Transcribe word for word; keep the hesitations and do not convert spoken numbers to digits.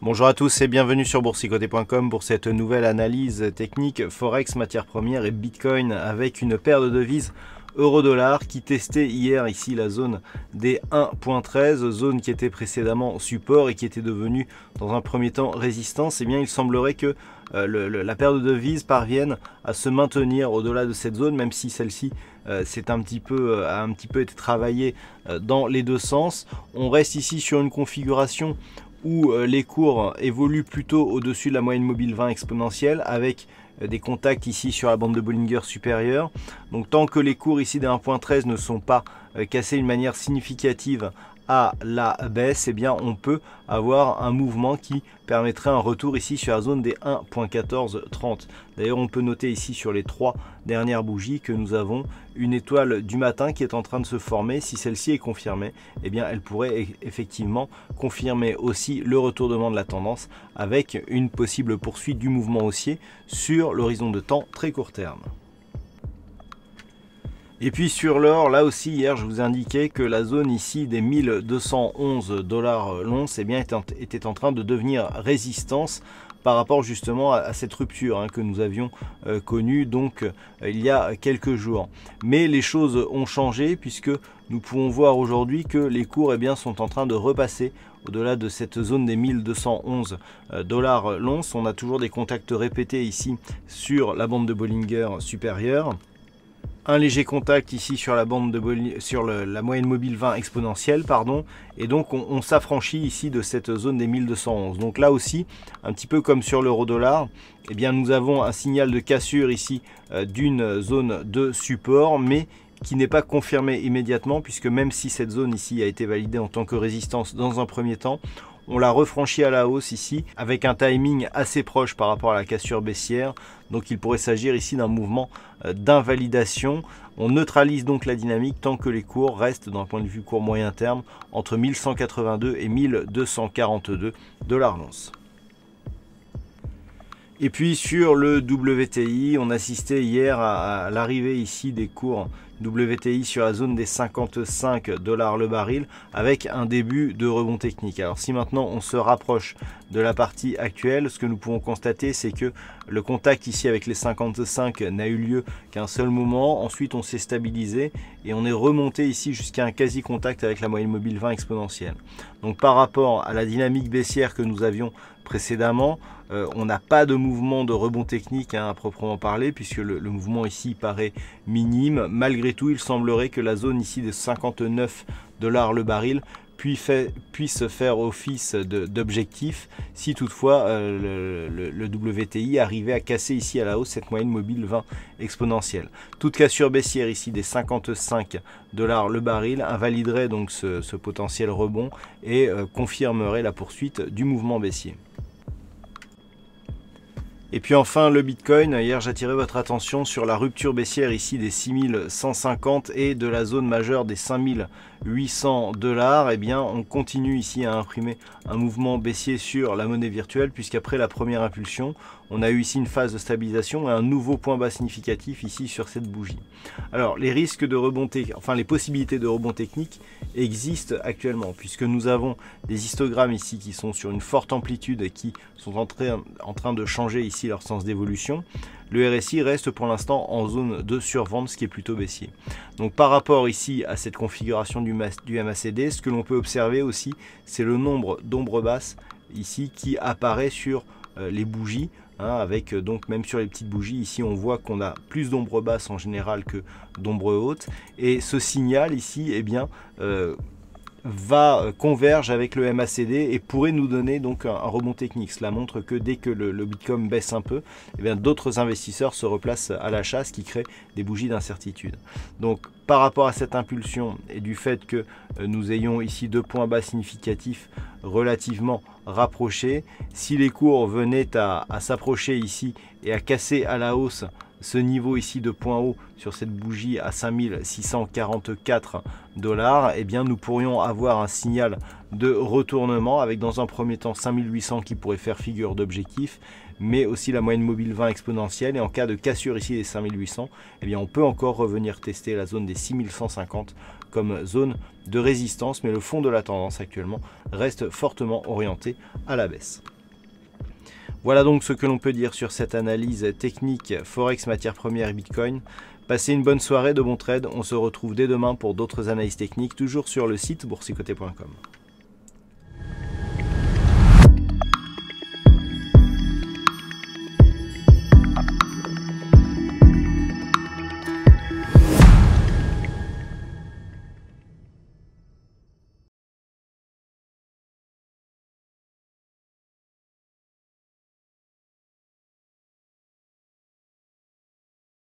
Bonjour à tous et bienvenue sur boursicoté point com pour cette nouvelle analyse technique Forex, matières premières et Bitcoin avec une paire de devises euro-dollar qui testait hier ici la zone des un virgule treize, zone qui était précédemment support et qui était devenue dans un premier temps résistance. Et bien il semblerait que euh, le, le, la paire de devises parvienne à se maintenir au-delà de cette zone, même si celle-ci euh, c'est un petit peu euh, a un petit peu été travaillée euh, dans les deux sens. On reste ici sur une configuration où les cours évoluent plutôt au-dessus de la moyenne mobile vingt exponentielle avec des contacts ici sur la bande de Bollinger supérieure. Donc tant que les cours ici des un virgule treize ne sont pas cassés d'une manière significative à la baisse, eh bien on peut avoir un mouvement qui permettrait un retour ici sur la zone des un virgule quatorze trente. D'ailleurs on peut noter ici sur les trois dernières bougies que nous avons une étoile du matin qui est en train de se former. Si celle-ci est confirmée, eh bien elle pourrait effectivement confirmer aussi le retournement de la tendance avec une possible poursuite du mouvement haussier sur l'horizon de temps très court terme. Et puis sur l'or, là aussi hier je vous indiquais que la zone ici des mille deux cent onze dollars l'once eh bien était en train de devenir résistance par rapport justement à cette rupture hein, que nous avions euh, connue donc euh, il y a quelques jours. Mais les choses ont changé puisque nous pouvons voir aujourd'hui que les cours eh bien, sont en train de repasser au-delà de cette zone des mille deux cent onze dollars l'once. On a toujours des contacts répétés ici sur la bande de Bollinger supérieure. Un léger contact ici sur la bande de Bollinger, sur le, la moyenne mobile vingt exponentielle, pardon, et donc on, on s'affranchit ici de cette zone des mille deux cent onze. Donc là aussi, un petit peu comme sur l'euro-dollar, eh bien nous avons un signal de cassure ici euh, d'une zone de support, mais qui n'est pas confirmé immédiatement, puisque même si cette zone ici a été validée en tant que résistance dans un premier temps, on l'a refranchi à la hausse ici avec un timing assez proche par rapport à la cassure baissière. Donc il pourrait s'agir ici d'un mouvement d'invalidation. On neutralise donc la dynamique tant que les cours restent d'un point de vue court moyen terme entre mille cent quatre-vingt-deux et mille deux cent quarante-deux dollars l'once. Et puis sur le W T I, on assistait hier à, à l'arrivée ici des cours W T I sur la zone des cinquante-cinq dollars le baril avec un début de rebond technique. Alors si maintenant on se rapproche de la partie actuelle, ce que nous pouvons constater c'est que le contact ici avec les cinquante-cinq n'a eu lieu qu'un seul moment. Ensuite on s'est stabilisé et on est remonté ici jusqu'à un quasi contact avec la moyenne mobile vingt exponentielle. Donc par rapport à la dynamique baissière que nous avions précédemment, euh, on n'a pas de mouvement de rebond technique hein, à proprement parler, puisque le, le mouvement ici paraît minime. Malgré tout, il semblerait que la zone ici de cinquante-neuf dollars le baril puis fait, puisse faire office d'objectif si toutefois euh, le, le, le W T I arrivait à casser ici à la hausse cette moyenne mobile vingt exponentielle. Toute cassure baissière ici des cinquante-cinq dollars le baril invaliderait donc ce, ce potentiel rebond et euh, confirmerait la poursuite du mouvement baissier. Et puis enfin le Bitcoin, hier j'attirais votre attention sur la rupture baissière ici des six mille cent cinquante et de la zone majeure des cinq mille huit cents dollars. Et bien on continue ici à imprimer un mouvement baissier sur la monnaie virtuelle, puisqu'après la première impulsion, on a eu ici une phase de stabilisation et un nouveau point bas significatif ici sur cette bougie. Alors les risques de rebond, enfin les possibilités de rebond technique existent actuellement, puisque nous avons des histogrammes ici qui sont sur une forte amplitude et qui sont en train, en train de changer ici leur sens d'évolution. Le R S I reste pour l'instant en zone de survente, ce qui est plutôt baissier. Donc par rapport ici à cette configuration du, du M A C D, ce que l'on peut observer aussi, c'est le nombre d'ombres basses ici qui apparaît sur euh, les bougies. Hein, avec euh, donc même sur les petites bougies ici on voit qu'on a plus d'ombres basses en général que d'ombres hautes, et ce signal ici eh bien euh, va converge avec le M A C D et pourrait nous donner donc un, un rebond technique. Cela montre que dès que le, le Bitcoin baisse un peu, eh bien d'autres investisseurs se replacent à l'achat, ce qui crée des bougies d'incertitude. Donc par rapport à cette impulsion et du fait que euh, nous ayons ici deux points bas significatifs relativement rapprochés, si les cours venaient à, à s'approcher ici et à casser à la hausse ce niveau ici de point haut sur cette bougie à cinq mille six cent quarante-quatre dollars, eh bien nous pourrions avoir un signal de retournement avec dans un premier temps cinq mille huit cents qui pourrait faire figure d'objectif, mais aussi la moyenne mobile vingt exponentielle, et en cas de cassure ici des cinq mille huit cents, eh bien on peut encore revenir tester la zone des six mille cent cinquante comme zone de résistance, mais le fond de la tendance actuellement reste fortement orienté à la baisse. Voilà donc ce que l'on peut dire sur cette analyse technique Forex, matières premières et Bitcoin. Passez une bonne soirée, de bons trades. On se retrouve dès demain pour d'autres analyses techniques, toujours sur le site boursicoté point com.